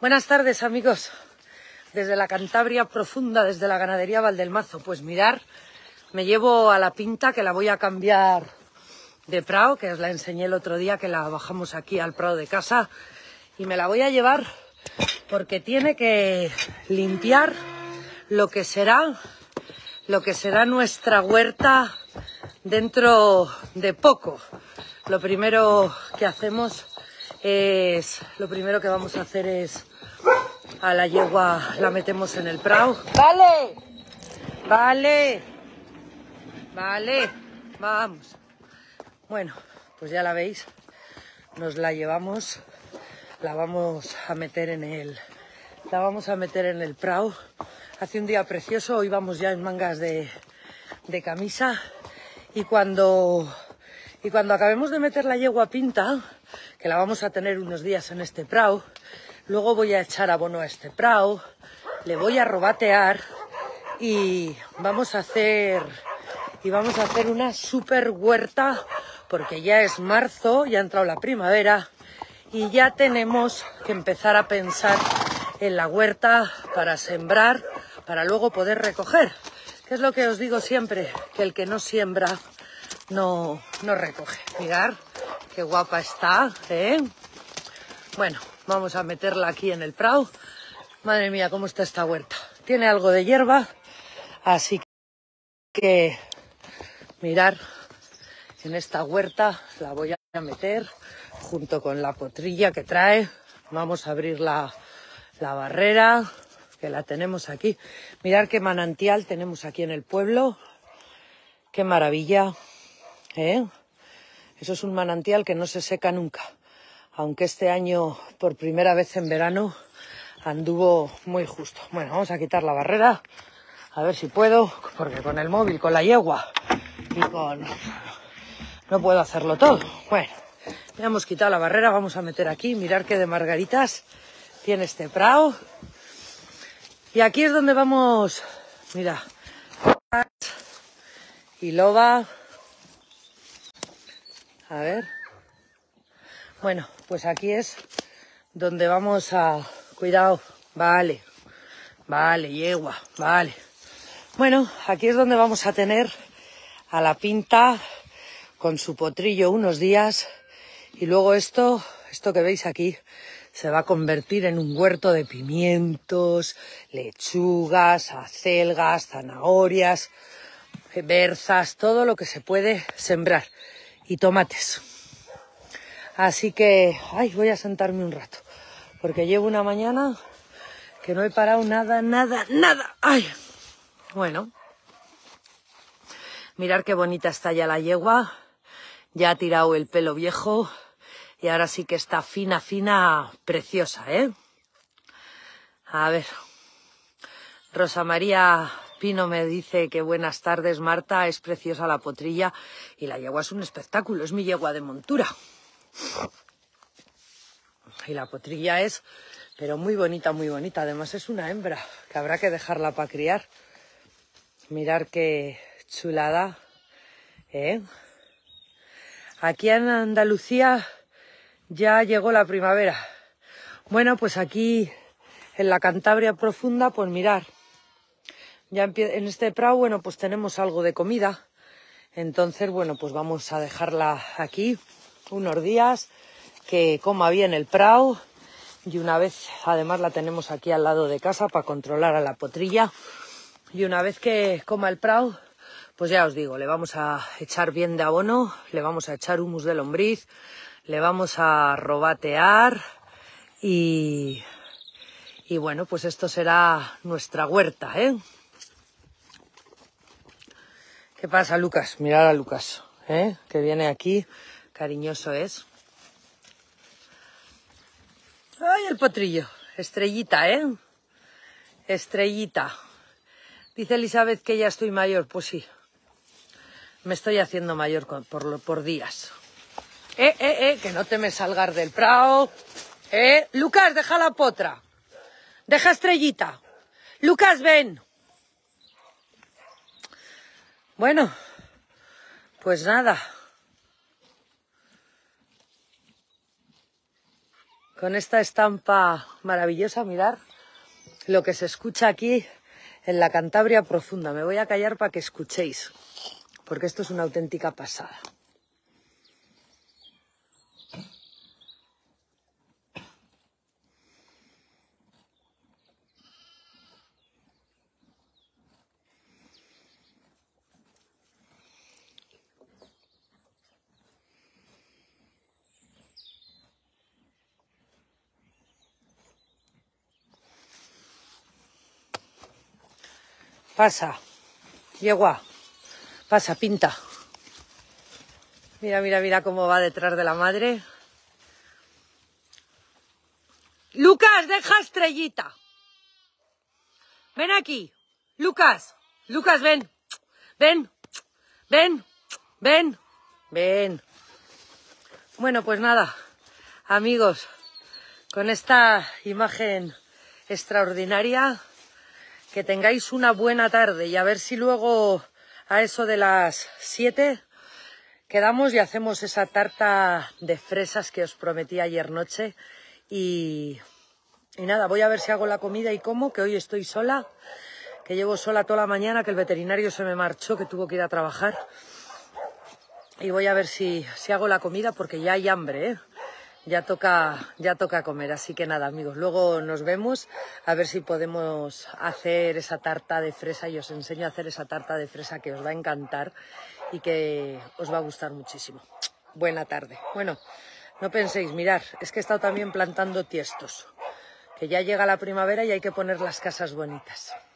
Buenas tardes, amigos. Desde la Cantabria profunda, desde la ganadería Valdelmazo. Pues mirar, me llevo a la Pinta, que la voy a cambiar de prao, que os la enseñé el otro día, que la bajamos aquí al prao de casa. Y me la voy a llevar porque tiene que limpiar lo que será nuestra huerta dentro de poco. Lo primero que vamos a hacer es a la yegua la metemos en el prao. Vale, vamos. Bueno, pues ya la veis, nos la llevamos, la vamos a meter en el prao. Hace un día precioso, hoy vamos ya en mangas de camisa y cuando acabemos de meter la yegua Pinta, que la vamos a tener unos días en este prao, luego voy a echar abono a este prao, le voy a robatear y vamos a hacer una super huerta, porque ya es marzo, ya ha entrado la primavera y ya tenemos que empezar a pensar en la huerta para sembrar, para luego poder recoger. Que es lo que os digo siempre, que el que no siembra no recoge. Mirad qué guapa está, ¿eh? Bueno, vamos a meterla aquí en el prao. Madre mía, cómo está esta huerta. Tiene algo de hierba, así que mirad, en esta huerta la voy a meter junto con la potrilla que trae. Vamos a abrir la barrera, que la tenemos aquí. Mirad qué manantial tenemos aquí en el pueblo. Qué maravilla, ¿eh? Eso es un manantial que no se seca nunca. Aunque este año, por primera vez en verano, anduvo muy justo. Bueno, vamos a quitar la barrera, a ver si puedo, porque con el móvil, con la yegua no puedo hacerlo todo. Bueno, ya hemos quitado la barrera, vamos a meter aquí, mirar qué de margaritas tiene este prao. Y aquí es donde vamos, mira, y loba. A ver. Bueno, pues aquí es donde vamos a... Cuidado, vale, yegua, vale. Bueno, aquí es donde vamos a tener a la Pinta con su potrillo unos días y luego esto que veis aquí se va a convertir en un huerto de pimientos, lechugas, acelgas, zanahorias, berzas, todo lo que se puede sembrar y tomates. Así que, voy a sentarme un rato, porque llevo una mañana que no he parado nada. ¡Ay! Bueno, mirad qué bonita está ya la yegua, ya ha tirado el pelo viejo y ahora sí que está fina, preciosa, ¿eh? A ver, Rosa María Pino me dice que buenas tardes, Marta, es preciosa la potrilla y la yegua es un espectáculo, es mi yegua de montura. Y la potrilla es, pero muy bonita, además es una hembra, que habrá que dejarla para criar. Mirad qué chulada, ¿eh? Aquí en Andalucía ya llegó la primavera. Bueno, pues aquí en la Cantabria profunda, pues mirad, ya en este prao, bueno, pues tenemos algo de comida. Entonces, bueno, pues vamos a dejarla aquí unos días, que coma bien el prao. Y una vez, además la tenemos aquí al lado de casa para controlar a la potrilla. Y una vez que coma el prao, pues ya os digo, le vamos a echar bien de abono, le vamos a echar humus de lombriz, le vamos a robatear y bueno, pues esto será nuestra huerta, ¿eh? ¿Qué pasa, Lucas? Mirad a Lucas, ¿eh? Que viene aquí, cariñoso es. ¡Ay, el potrillo! Estrellita, ¿eh? Estrellita. Dice Elizabeth que ya estoy mayor. Pues sí, me estoy haciendo mayor por días. Que no te me salgas del prao. Lucas, deja la potra. Deja Estrellita. Lucas, ven. Bueno, pues nada. con esta estampa maravillosa. Mirad lo que se escucha aquí en la Cantabria profunda. Me voy a callar para que escuchéis, porque esto es una auténtica pasada. Pasa, yegua, pasa, Pinta. Mira, mira, mira cómo va detrás de la madre. Lucas, deja Estrellita. Ven aquí. Lucas, Lucas, ven. Ven, ven, ven, ven. Bueno, pues nada, amigos, con esta imagen extraordinaria, que tengáis una buena tarde y a ver si luego a eso de las 7 quedamos y hacemos esa tarta de fresas que os prometí ayer noche. Y nada, voy a ver si hago la comida y como, que hoy estoy sola, que llevo sola toda la mañana, que el veterinario se me marchó, que tuvo que ir a trabajar. Y voy a ver si hago la comida porque ya hay hambre, ¿eh? Ya toca comer, así que nada, amigos, luego nos vemos a ver si podemos hacer esa tarta de fresa y os enseño a hacer esa tarta de fresa que os va a encantar y que os va a gustar muchísimo. Buena tarde. Bueno, no penséis, mirad, es que he estado también plantando tiestos, que ya llega la primavera y hay que poner las casas bonitas.